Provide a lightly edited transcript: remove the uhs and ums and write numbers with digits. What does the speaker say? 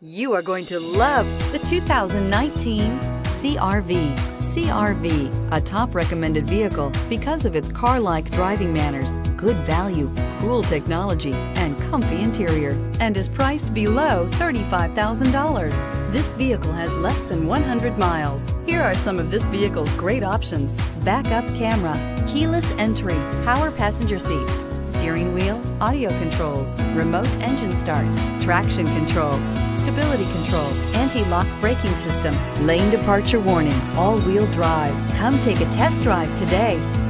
You are going to love the 2019 CR-V. CR-V, a top recommended vehicle because of its car-like driving manners, good value, cool technology, and comfy interior, and is priced below $35,000. This vehicle has less than 100 miles. Here are some of this vehicle's great options: backup camera, keyless entry, power passenger seat, steering wheel audio controls, remote engine start, traction control, stability control, anti-lock braking system, lane departure warning, all-wheel drive. Come take a test drive today.